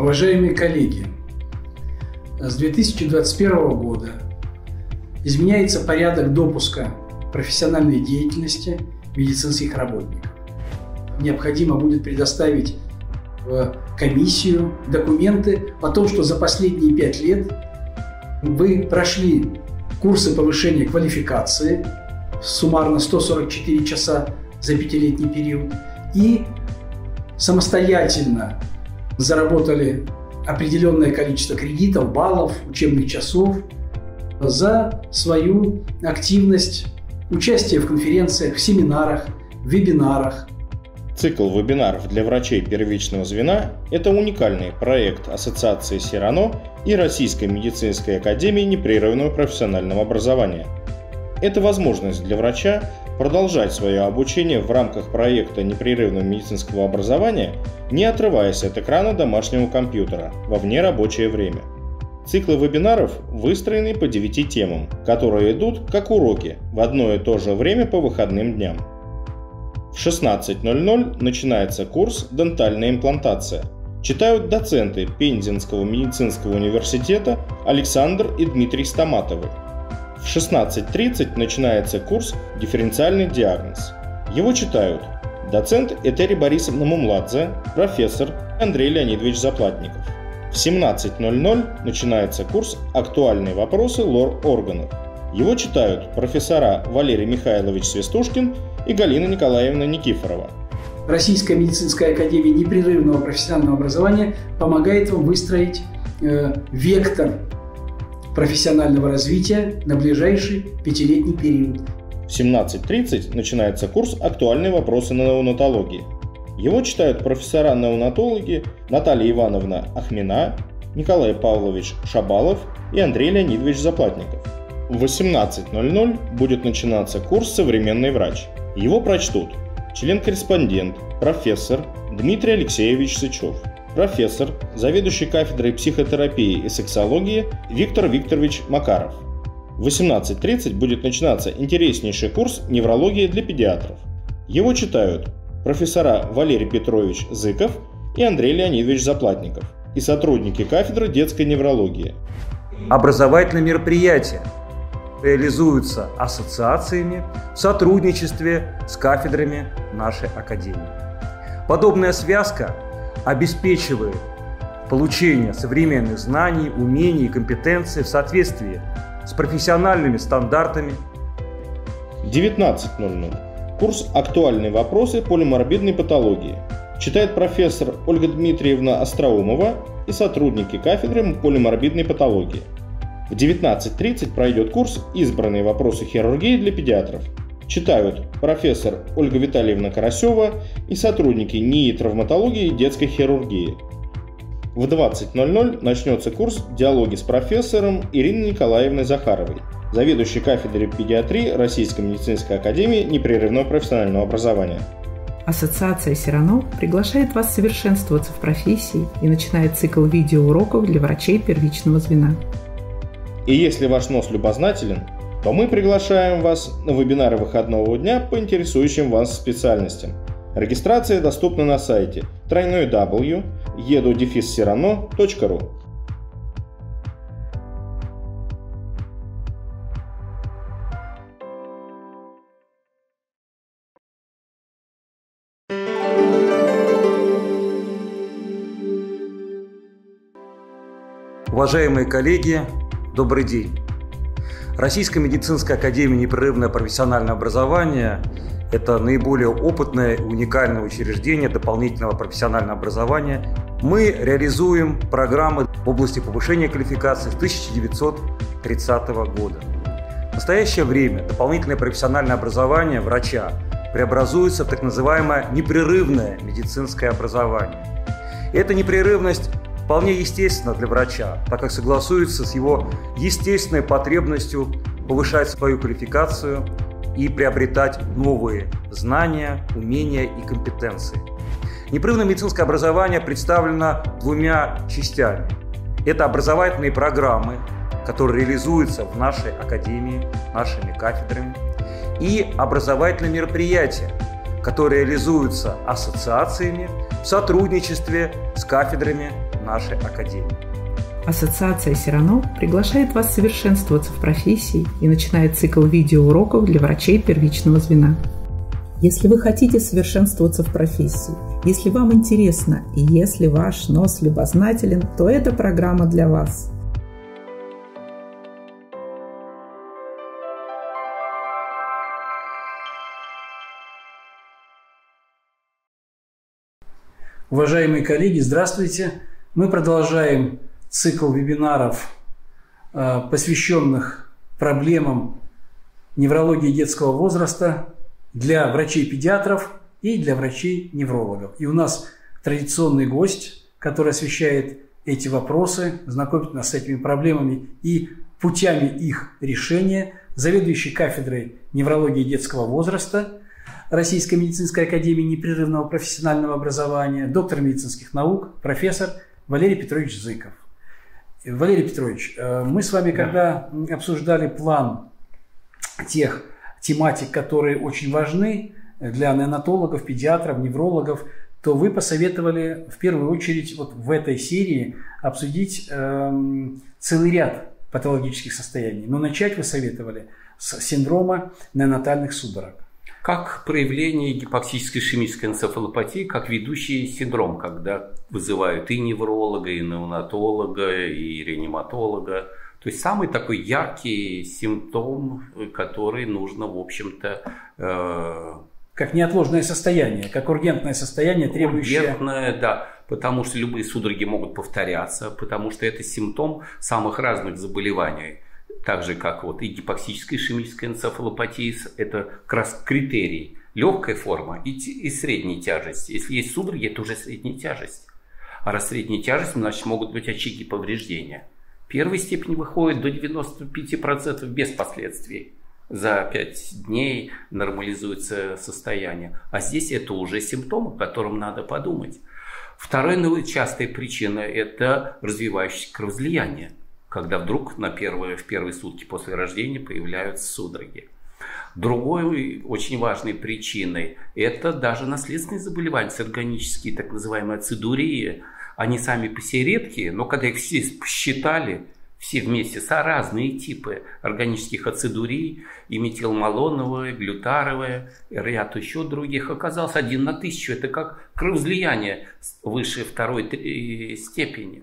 Уважаемые коллеги, с 2021 года изменяется порядок допуска профессиональной деятельности медицинских работников. Необходимо будет предоставить в комиссию документы о том, что за последние 5 лет вы прошли курсы повышения квалификации, суммарно 144 часа за 5-летний период, и самостоятельно заработали определенное количество кредитов, баллов, учебных часов за свою активность, участие в конференциях, в семинарах, в вебинарах. Цикл вебинаров для врачей первичного звена – это уникальный проект Ассоциации Сирано и Российской медицинской академии непрерывного профессионального образования. Это возможность для врача продолжать свое обучение в рамках проекта непрерывного медицинского образования, не отрываясь от экрана домашнего компьютера во внерабочее время. Циклы вебинаров выстроены по 9 темам, которые идут как уроки в одно и то же время по выходным дням. В 16:00 начинается курс «Дентальная имплантация». Читают доценты Пензенского медицинского университета Александр и Дмитрий Стаматовы. В 16:30 начинается курс «Дифференциальный диагноз». Его читают доцент Этери Борисовна Мумладзе, профессор Андрей Леонидович Заплатников. В 17:00 начинается курс «Актуальные вопросы лор-органов». Его читают профессора Валерий Михайлович Свистушкин и Галина Николаевна Никифорова. Российская медицинская академия непрерывного профессионального образования помогает вам выстроить вектор профессионального развития на ближайший 5-летний период. В 17:30 начинается курс «Актуальные вопросы неонатологии». Его читают профессора-неонатологи Наталья Ивановна Ахмина, Николай Павлович Шабалов и Андрей Леонидович Заплатников. В 18:00 будет начинаться курс «Современный врач». Его прочтут член-корреспондент, профессор Дмитрий Алексеевич Сычев, профессор, заведующий кафедрой психотерапии и сексологии Виктор Викторович Макаров. В 18:30 будет начинаться интереснейший курс «Неврология для педиатров». Его читают профессора Валерий Петрович Зыков и Андрей Леонидович Заплатников и сотрудники кафедры детской неврологии. Образовательные мероприятия реализуются ассоциациями в сотрудничестве с кафедрами нашей академии. Подобная связка обеспечивает получение современных знаний, умений и компетенций в соответствии с профессиональными стандартами. 19:00. Курс «Актуальные вопросы полиморбидной патологии». Читает профессор Ольга Дмитриевна Остроумова и сотрудники кафедры полиморбидной патологии. В 19:30 пройдет курс «Избранные вопросы хирургии для педиатров». Читают профессор Ольга Витальевна Карасева и сотрудники НИИ травматологии и детской хирургии. В 20:00 начнется курс «Диалоги с профессором» Ириной Николаевной Захаровой, заведующей кафедрой педиатрии Российской медицинской академии непрерывного профессионального образования. Ассоциация Сирано приглашает вас совершенствоваться в профессии и начинает цикл видеоуроков для врачей первичного звена. И если ваш нос любознателен, то мы приглашаем вас на вебинары выходного дня по интересующим вас специальностям. Регистрация доступна на сайте www.edu-sirano.ru. Уважаемые коллеги, добрый день! Российская медицинская академия непрерывного профессионального образования – это наиболее опытное и уникальное учреждение дополнительного профессионального образования. Мы реализуем программы в области повышения квалификации с 1930 года. В настоящее время дополнительное профессиональное образование врача преобразуется в так называемое непрерывное медицинское образование. И эта непрерывность вполне естественно для врача, так как согласуется с его естественной потребностью повышать свою квалификацию и приобретать новые знания, умения и компетенции. Непрерывное медицинское образование представлено двумя частями. Это образовательные программы, которые реализуются в нашей академии, нашими кафедрами, и образовательные мероприятия, которые реализуются ассоциациями в сотрудничестве с кафедрами нашей академии. Ассоциация Сирано приглашает вас совершенствоваться в профессии и начинает цикл видеоуроков для врачей первичного звена. Если вы хотите совершенствоваться в профессии, если вам интересно и если ваш нос любознателен, то эта программа для вас. Уважаемые коллеги, здравствуйте! Мы продолжаем цикл вебинаров, посвященных проблемам неврологии детского возраста для врачей-педиатров и для врачей-неврологов. И у нас традиционный гость, который освещает эти вопросы, знакомит нас с этими проблемами и путями их решения, заведующий кафедрой неврологии детского возраста Российской медицинской академии непрерывного профессионального образования, доктор медицинских наук, профессор Валерий Петрович Зыков. Валерий Петрович, мы с вами, когда обсуждали план тех тематик, которые очень важны для неонатологов, педиатров, неврологов, то вы посоветовали в первую очередь вот в этой серии обсудить целый ряд патологических состояний. Но начать вы советовали с синдрома неонатальных судорог. Как проявление гипоксической ишемической энцефалопатии, как ведущий синдром, когда вызывают и невролога, и неонатолога, и реаниматолога. То есть самый такой яркий симптом, который нужно, в общем-то... Как неотложное состояние, как ургентное состояние, требующее... Ургентное, да, потому что любые судороги могут повторяться, потому что это симптом самых разных заболеваний. Так же, как вот и гипоксическая ишемическая энцефалопатия, это как раз критерий. Легкая форма и средняя тяжесть. Если есть судороги, это уже средняя тяжесть. А раз средняя тяжесть, значит могут быть очаги повреждения. Первой степени выходит до 95% без последствий. За 5 дней нормализуется состояние. А здесь это уже симптомы, о которых надо подумать. Вторая частая причина – это развивающееся кровоизлияние, когда вдруг в первые сутки после рождения появляются судороги. Другой очень важной причиной – это даже наследственные заболевания, органические, так называемые ацидурии. Они сами по себе редкие, но когда их все посчитали, все вместе, разные типы органических ацидурий, и метилмалоновая, глютаровая, ряд еще других, оказалось 1 на 1000. Это как кровоизлияние выше 2-й степени.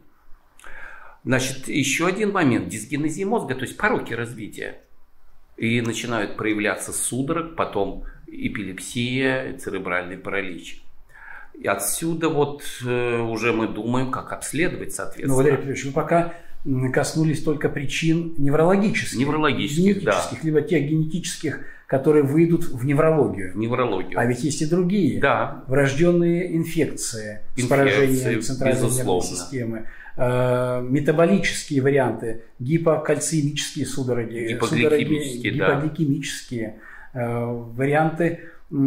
Значит, еще один момент – дисгенезия мозга, то есть пороки развития. И начинают проявляться судорог, потом эпилепсия, церебральный паралич. И отсюда вот уже мы думаем, как обследовать, соответственно. Ну, Валерий Петрович, вы пока коснулись только причин неврологических. Неврологических, да. Либо тех генетических, которые выйдут в неврологию. Неврологию. А ведь есть и другие. Да. Врожденные инфекции с поражением центральной нервной системы. Метаболические варианты, гипокальциемические судороги, гипогликемические варианты,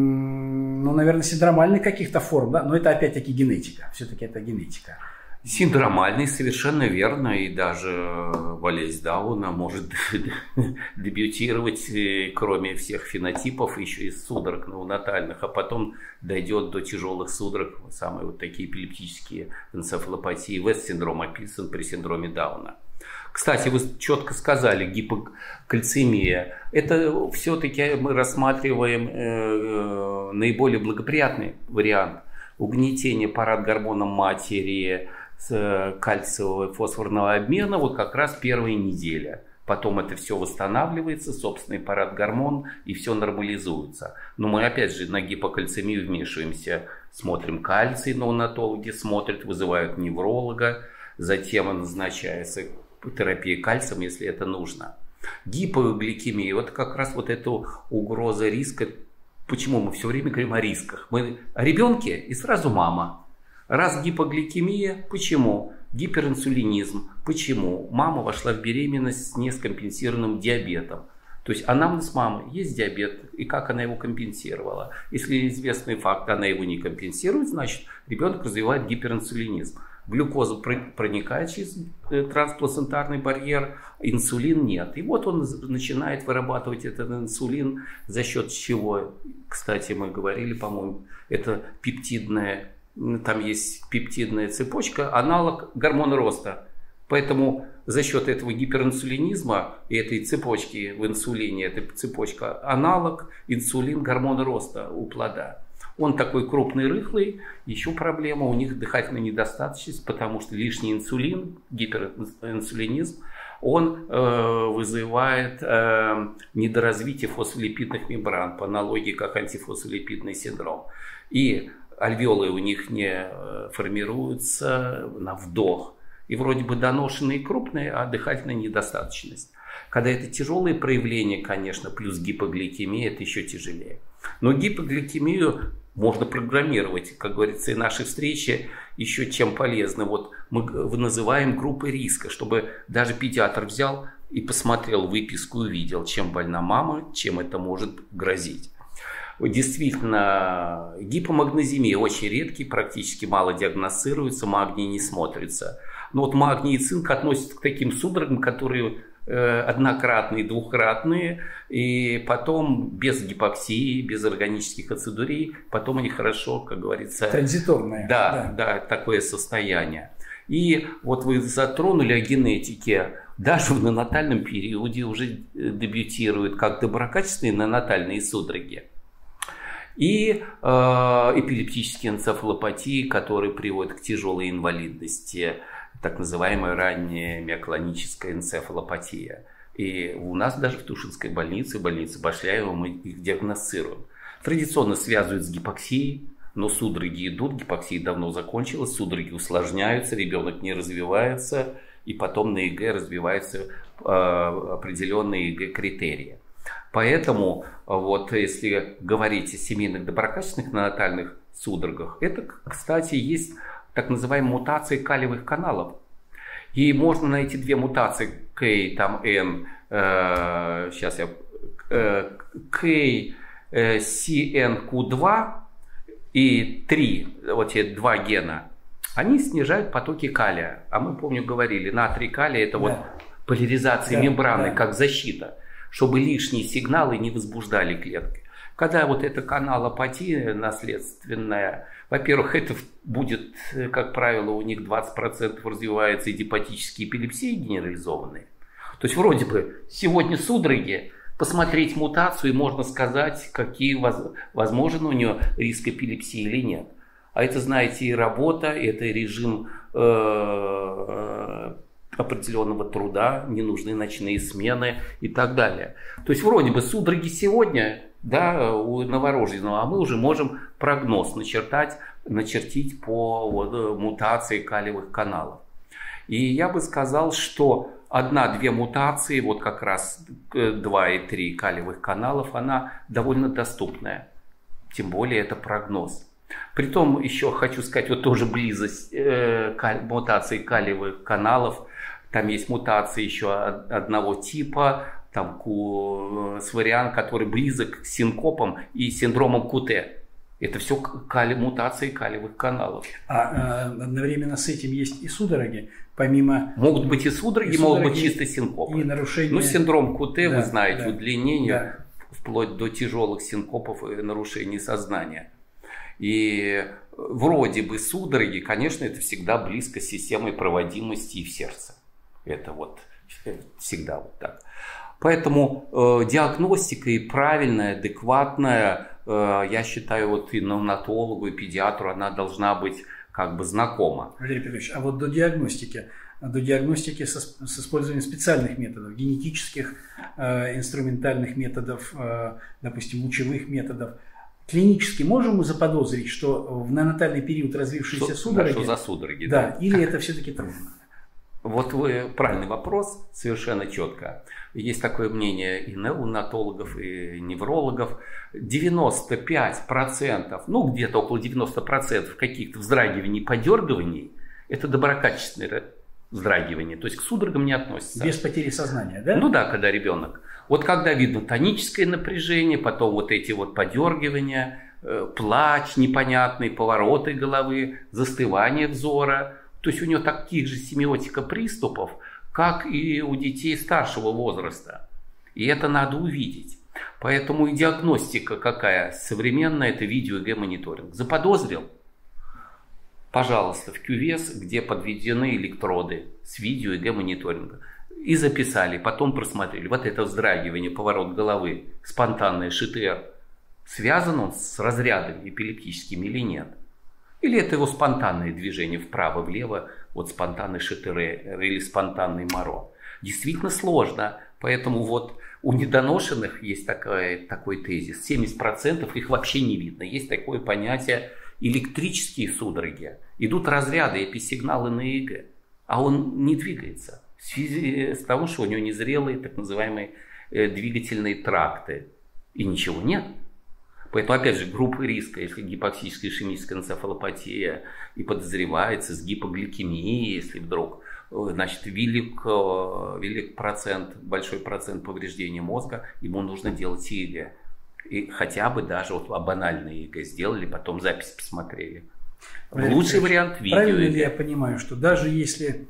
ну, наверное, синдромальных каких-то форм, да? Но это опять-таки генетика, все-таки это генетика. Синдромальный, совершенно верно, и даже болезнь Дауна может дебютировать, кроме всех фенотипов, еще и судорог неонатальных, а потом дойдет до тяжелых судорог, самые вот такие эпилептические энцефалопатии. Вест-синдром описан при синдроме Дауна. Кстати, вы четко сказали, гипокальцемия. Это все-таки мы рассматриваем наиболее благоприятный вариант. Угнетение парадгормоном матери, кальциевого и фосфорного обмена, вот как раз первая неделя. Потом это все восстанавливается, собственный парадгормон, и все нормализуется. Но мы опять же на гипокальцемию вмешиваемся, смотрим кальций, неонатологи смотрят, вызывают невролога, затем назначается терапия кальцием, если это нужно. Гипогликемия, вот как раз вот эта угроза риска. Почему мы все время говорим о рисках? Мы о ребенке и сразу мама. Раз гипогликемия, почему? Гиперинсулинизм, почему? Мама вошла в беременность с нескомпенсированным диабетом. То есть анамнез мамы, есть диабет, и как она его компенсировала. Если известный факт, она его не компенсирует, значит ребенок развивает гиперинсулинизм. Глюкоза проникает через трансплацентарный барьер, инсулин нет. И вот он начинает вырабатывать этот инсулин, за счет чего, кстати, мы говорили, по-моему, это пептидная там есть пептидная цепочка, аналог гормона роста. Поэтому за счет этого гиперинсулинизма и этой цепочки в инсулине, эта цепочка аналог инсулин гормона роста у плода. Он такой крупный, рыхлый. Еще проблема, у них дыхательная недостаточность, потому что лишний инсулин, гиперинсулинизм, он вызывает недоразвитие фосфолипидных мембран, по аналогии как антифосфолипидный синдром. И альвеолы у них не формируются на вдох. И вроде бы доношенные и крупные, а дыхательная недостаточность. Когда это тяжелые проявления, конечно, плюс гипогликемия, это еще тяжелее. Но гипогликемию можно программировать, как говорится, и наши встречи еще чем полезны. Вот мы называем группой риска, чтобы даже педиатр взял и посмотрел выписку и увидел, чем больна мама, чем это может грозить. Действительно, гипомагнеземия очень редкий, практически мало диагностируется, магний не смотрится. Но вот магний и цинк относятся к таким судорогам, которые однократные, двухкратные, и потом без гипоксии, без органических ацидурий, потом они хорошо, как говорится... Транзиторные. Да, такое состояние. И вот вы затронули о генетике. Даже в неонатальном периоде уже дебютируют как доброкачественные неонатальные судороги. И эпилептические энцефалопатии, которые приводят к тяжелой инвалидности, так называемая ранняя миоклоническая энцефалопатия. И у нас даже в Тушинской больнице Башляева, мы их диагностируем. Традиционно связывают с гипоксией, но судороги идут, гипоксия давно закончилась, судороги усложняются, ребенок не развивается, и потом на ЕГЭ развиваются определенные ЕГЭ-критерии. Поэтому, вот, если говорить о семейных доброкачественных неонатальных судорогах, это, кстати, есть так называемые мутации калиевых каналов. И можно найти две мутации K, там N, сейчас я, KCNQ2 и 3, вот эти два гена, они снижают потоки калия. А мы, помню, говорили, натрий калия это вот поляризация мембраны, как защита, чтобы лишние сигналы не возбуждали клетки. Когда вот эта каналопатия наследственная, во-первых, это будет, как правило, у них 20% развивается идиопатические эпилепсии генерализованные. То есть вроде бы сегодня судороги, посмотреть мутацию и можно сказать, какие возможен у нее риск эпилепсии или нет. А это, знаете, и работа, это и режим определенного труда, ненужные ночные смены и так далее. То есть вроде бы судороги сегодня, да, у новорожденного, а мы уже можем прогноз начертить по мутации калиевых каналов. И я бы сказал, что 1-2 мутации, вот как раз 2 и 3 калиевых каналов, она довольно доступная. Тем более это прогноз. Притом еще хочу сказать, вот тоже близость мутации калиевых каналов. Там есть мутации еще одного типа, там вариант, который близок к синкопам и синдромам КУТ. Это все мутации калиевых каналов. А одновременно с этим есть и судороги, помимо... Могут быть и судороги, могут быть чисто синкопы. И нарушения... Ну, синдром КУТ, вы знаете, удлинение, вплоть до тяжелых синкопов и нарушений сознания. И вроде бы судороги, конечно, это всегда близко с системой проводимости и в сердце. Это вот всегда вот так. Поэтому диагностика и правильная, адекватная, я считаю, вот и неонатологу, и педиатру она должна быть как бы знакома. Валерий Петрович, а вот до диагностики с использованием специальных методов, генетических, инструментальных методов, допустим, лучевых методов, клинически можем мы заподозрить, что в неонатальный период развившиеся судороги... Что за судороги? Да, или это все-таки трудно? Вот вы правильный вопрос, совершенно четко. Есть такое мнение и неонатологов, и неврологов. 95%, ну где-то около 90% каких-то вздрагиваний, подергиваний, это доброкачественное вздрагивание, то есть к судорогам не относится. Без потери сознания, да? Ну да, когда ребенок. Вот когда видно тоническое напряжение, потом вот эти вот подергивания, плач непонятный, повороты головы, застывание взора. То есть у него таких же семиотика приступов, как и у детей старшего возраста. И это надо увидеть. Поэтому и диагностика какая современная, это видео-ЭГ-мониторинг. Заподозрил, пожалуйста, в кювес, где подведены электроды с видео ЭГ-мониторинга. И записали, потом просмотрели. Вот это вздрагивание, поворот головы, спонтанное ШТР. Связан он с разрядами эпилептическими или нет? Или это его спонтанное движение вправо-влево, вот спонтанный ШТР или спонтанный МОРО? Действительно сложно. Поэтому вот у недоношенных есть такой тезис. 70% их вообще не видно. Есть такое понятие электрические судороги. Идут разряды, эписигналы на ЭГ, а он не двигается. В связи с того, что у него незрелые так называемые двигательные тракты. И ничего нет. Поэтому, опять же, группы риска, если гипоксическая ишемическая энцефалопатия и подозревается с гипогликемией, если вдруг, значит, велик процент, большой процент повреждения мозга, ему нужно делать ЭГ. И хотя бы даже вот банальные ЭГ сделали, потом запись посмотрели. Лучший вариант видео. Правильно ли я понимаю, что даже если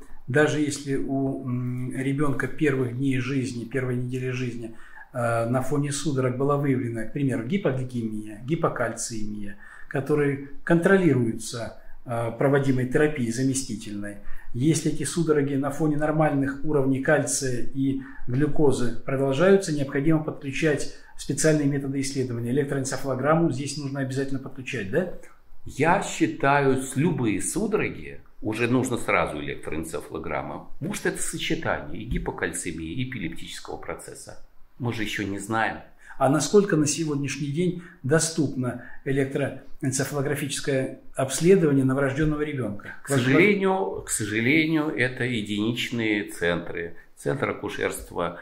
у ребенка первых дней жизни, первой недели жизни на фоне судорог была выявлена, к примеру, гипогликемия, гипокальциемия, которые контролируются проводимой терапией заместительной, если эти судороги на фоне нормальных уровней кальция и глюкозы продолжаются, необходимо подключать специальные методы исследования. Электроэнцефалограмму здесь нужно обязательно подключать, да? Я считаю, с любые судороги уже нужно сразу электроэнцефалограмма. Может, это сочетание и гипокальцемии, и эпилептического процесса. Мы же еще не знаем. А насколько на сегодняшний день доступно электроэнцефалографическое обследование новорожденного ребенка? К сожалению, это единичные центры. Центр акушерства,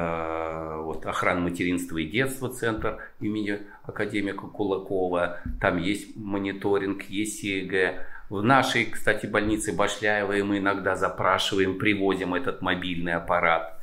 охраны материнства и детства, центр имени академика Кулакова. Там есть мониторинг, есть ЕГЭ. В нашей, кстати, больнице Башляевой мы иногда запрашиваем, приводим этот мобильный аппарат.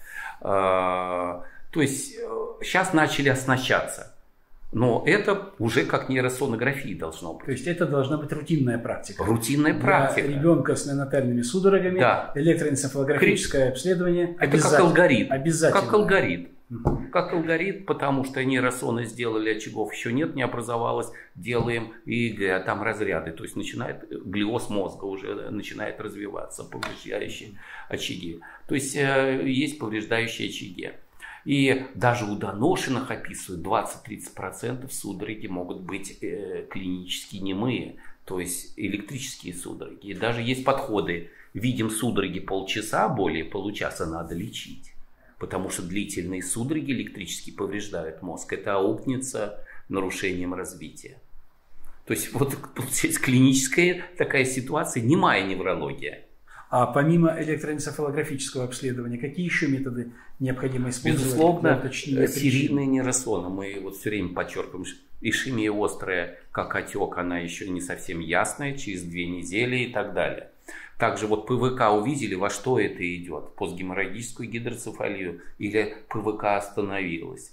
То есть сейчас начали оснащаться. Но это уже как нейросонография должно быть. То есть это должна быть рутинная практика. Рутинная практика. Для ребенка с неонатальными судорогами, да. Электроэнцефалографическое обследование это как алгоритм. Обязательно. Как алгоритм. Как алгоритм, потому что нейросоны сделали, очагов еще нет, не образовалось, делаем ЭЭГ, а там разряды. То есть начинает глиоз мозга уже начинает развиваться, повреждающие очаги. То есть есть повреждающие очаги. И даже у доношенных описывают 20-30% судороги могут быть клинически немые, то есть электрические судороги. И даже есть подходы, видим судороги полчаса, более получаса надо лечить. Потому что длительные судороги электрически повреждают мозг. Это аукнется нарушением развития. То есть вот получается клиническая такая ситуация, немая неврология. А помимо электроэнцефалографического обследования, какие еще методы необходимо использовать? Безусловно, серийные нейросоны. Мы вот все время подчеркиваем, ишемия острая, как отек, она еще не совсем ясная, через 2 недели и так далее. Также вот ПВК увидели, во что это идет. Постгеморрагическую гидроцефалию или ПВК остановилась.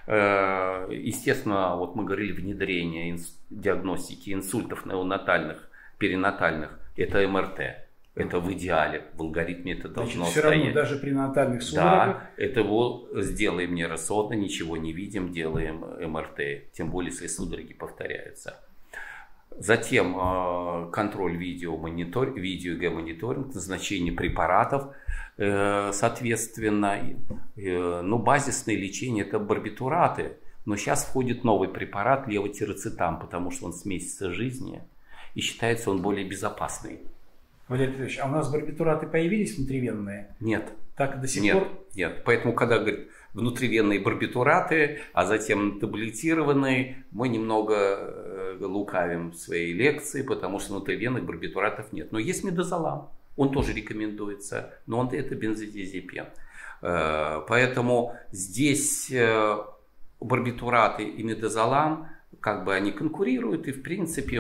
Естественно, вот мы говорили внедрение диагностики инсультов неонатальных, перинатальных. Это МРТ. Это в идеале, в алгоритме это должно стоять. Все равно даже при неонатальных судорогах. Да, это сделаем нейросоны, ничего не видим, делаем МРТ. Тем более, если судороги повторяются. Затем контроль видео-ЭГ-мониторинг, назначение препаратов, соответственно. Но базисное лечение это барбитураты. Но сейчас входит новый препарат левотирацетам, потому что он с месяца жизни и считается он более безопасный. Валерий Петрович, а у нас барбитураты появились внутривенные? Нет. Так до сих пор? Нет. Поэтому, когда говорят внутривенные барбитураты, а затем таблетированные, мы немного лукавим в своей лекции, потому что внутривенных барбитуратов нет. Но есть мидозолам, он тоже рекомендуется, но это бензодиазепин. Поэтому здесь барбитураты и мидозолам, как бы они конкурируют, и в принципе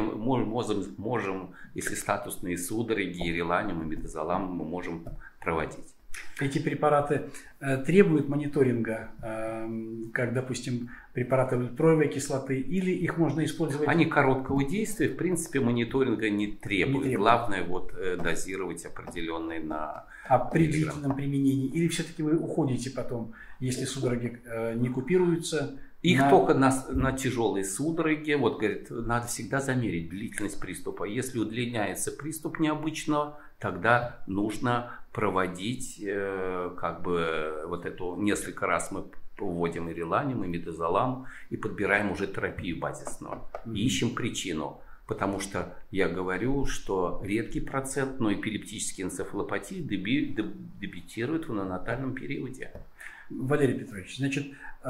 можем, если статусные судороги, реланиум и мидозолам, мы можем проводить. Эти препараты требуют мониторинга, как, допустим, препараты ультроевой кислоты, или их можно использовать? Они короткого действия, в принципе, мониторинга не требуют. Главное дозировать определенные на... А при длительном применении? Или все-таки вы уходите потом, если судороги не купируются, Их только на тяжелые судороги. Вот, говорит, надо всегда замерить длительность приступа. Если удлиняется приступ необычно, тогда нужно проводить как бы вот эту, несколько раз мы вводим и реланим, и мидозолам, и подбираем уже терапию базисную. И ищем причину. Потому что я говорю, что редкий процент, но эпилептические энцефалопатии дебютируют в неонатальном периоде. Валерий Петрович, значит,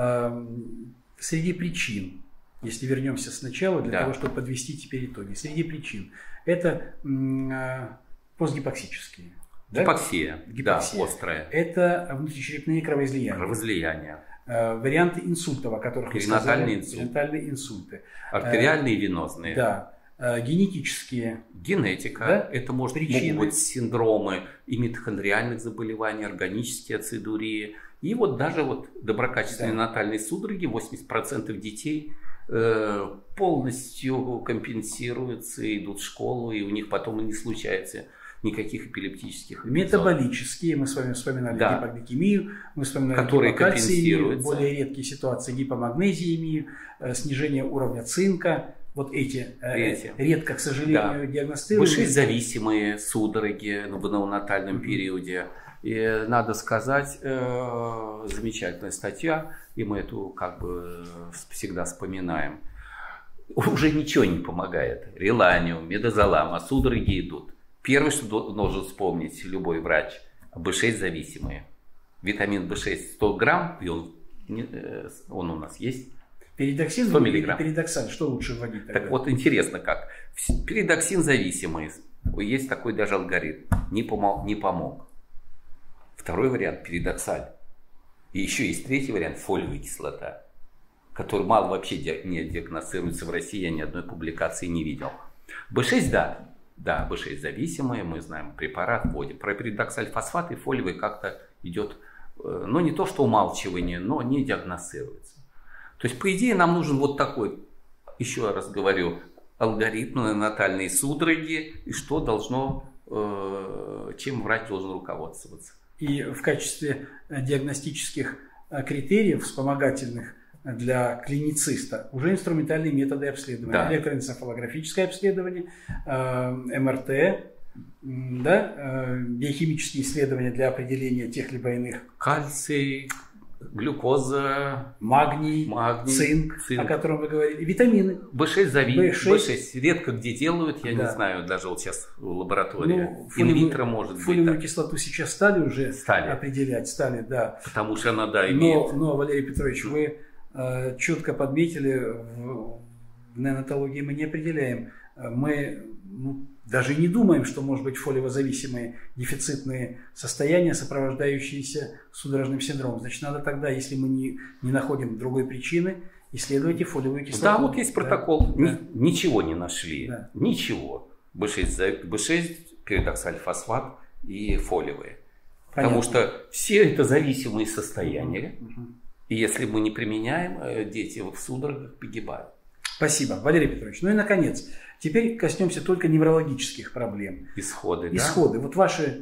среди причин, если вернемся сначала, для того, чтобы подвести теперь итоги, среди причин, это постгипоксические. Гипоксия, да, острая. Это внутричерепные кровоизлияния. Кровоизлияния. Варианты инсультов, о которых вы сказали. Перинатальные инсульты. Артериальные и венозные. Да. Генетические. Генетика. Да? Это могут быть синдромы и митохондриальных заболеваний, органические ацидурии. И вот даже вот доброкачественные натальные судороги, 80% детей полностью компенсируются, идут в школу, и у них потом и не случается никаких эпилептических эпизодов. Метаболические, мы с вами вспоминали гипогликемию, мы вспоминали гипокальциемию, более редкие ситуации гипомагнезиемию, снижение уровня цинка. Вот эти редко, к сожалению, диагностируются. ВШ-зависимые судороги в неонатальном периоде. И надо сказать, замечательная статья, и мы эту как бы всегда вспоминаем. Уже ничего не помогает. Реланиум, мидозолам, а судороги идут. Первое, что должен вспомнить любой врач, B6-зависимые. Витамин B6 100 грамм, и он у нас есть. Передоксин 100 миллиграмм. Передоксаль, что лучше вводить тогда? Так вот, интересно как. Передоксин зависимый. Есть такой даже алгоритм. Не помог. Второй вариант – передоксаль. И еще есть третий вариант – фолиевая кислота, который мало вообще не диагностируется в России. Я ни одной публикации не видел. B6, да, B6 зависимые, мы знаем, препарат вводим. Про передоксаль-фосфат и фолиевый как-то идет, ну не то что умалчивание, но не диагностируется. То есть, по идее, нам нужен вот такой, еще раз говорю, алгоритм неонатальные судороги и что должно, чем врач должен руководствоваться. И в качестве диагностических критериев вспомогательных для клинициста уже инструментальные методы обследования. Электроэнцефалографическое обследование, МРТ, биохимические исследования для определения тех либо иных. Кальций, глюкоза, магний, цинк, о котором вы говорили, витамины. B6 редко где делают, я не знаю, даже вот сейчас в лаборатории. Инвитро может быть. Фолиевую кислоту сейчас стали определять, да. Потому что она, имеет. Но, Валерий Петрович, вы четко подметили, в неонатологии мы не определяем. Мы даже не думаем, что может быть фолиевозависимые дефицитные состояния, сопровождающиеся судорожным синдромом. Значит, надо тогда, если мы не находим другой причины, исследуйте фолиевую кислоту. Да, вот есть протокол. Ничего не нашли. Ничего. B6, передоксаль-фосфат и фолиевые. Потому что все это зависимые состояния. И если мы не применяем, дети в судорогах погибают. Спасибо, Валерий Петрович. Ну и, наконец, теперь коснемся только неврологических проблем. Исходы. Вот ваши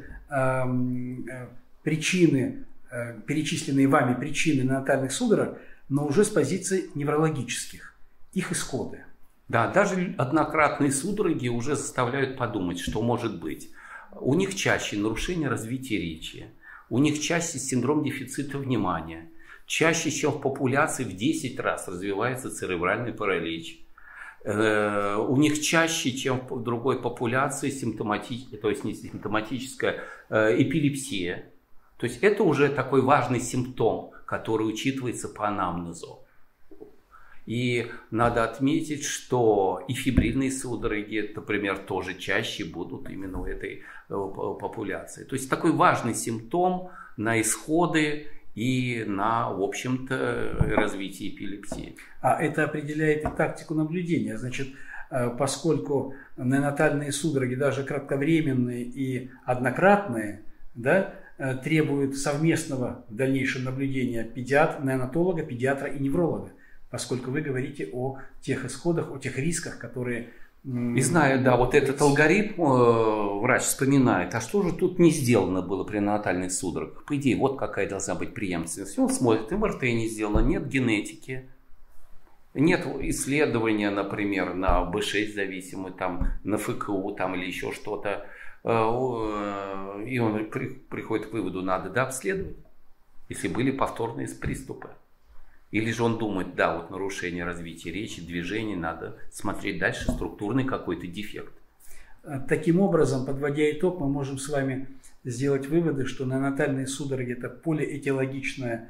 причины, перечисленные вами причины неонатальных судорог, но уже с позиции неврологических. Их исходы. Да, даже однократные судороги уже заставляют подумать, что может быть. У них чаще нарушение развития речи. У них чаще синдром дефицита внимания. Чаще, чем в популяции, в 10 раз развивается церебральный паралич. У них чаще, чем в другой популяции, то есть не симптоматическая эпилепсия. То есть это уже такой важный симптом, который учитывается по анамнезу. И надо отметить, что и фибрильные судороги, например, тоже чаще будут именно в этой популяции. То есть такой важный симптом на исходы и на, в общем-то, развитие эпилепсии. А это определяет и тактику наблюдения. Значит, поскольку неонатальные судороги, даже кратковременные и однократные, требуют совместного в дальнейшем наблюдения неонатолога, педиатра и невролога, поскольку вы говорите о тех исходах, о тех рисках, которые... И знаю, вот этот алгоритм врач вспоминает, а что же тут не сделано было при неонатальных судорогах? По идее, вот какая должна быть преемственность. Он смотрит, МРТ не сделано, нет генетики. Нет исследования, например, на B6 зависимый, там, на ФКУ там, или еще что-то, и он приходит к выводу, надо обследовать, если были повторные приступы. Или же он думает, да, вот нарушение развития речи, движений, надо смотреть дальше, структурный какой-то дефект. Таким образом, подводя итог, мы можем с вами сделать выводы, что неонатальные судороги – это полиэтиологичная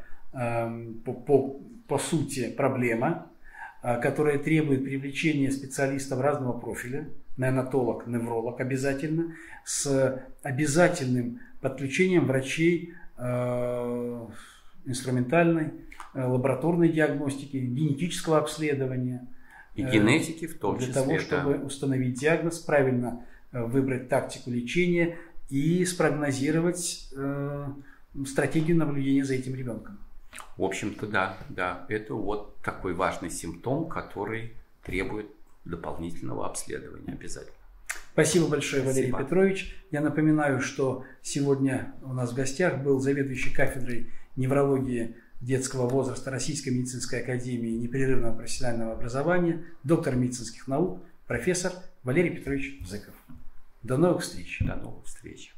по сути проблема, которая требует привлечения специалистов разного профиля, неонатолог, невролог обязательно, с обязательным подключением врачей инструментальной, лабораторной диагностики, генетического обследования. И генетики в том числе. Для того, чтобы установить диагноз, правильно выбрать тактику лечения и спрогнозировать стратегию наблюдения за этим ребенком. В общем-то, да. Это вот такой важный симптом, который требует дополнительного обследования обязательно. Спасибо большое, Валерий Петрович. Я напоминаю, что сегодня у нас в гостях был заведующий кафедрой неврологии детского возраста Российской медицинской академии непрерывного профессионального образования, доктор медицинских наук, профессор Валерий Петрович Зыков. До новых встреч. До новых встреч.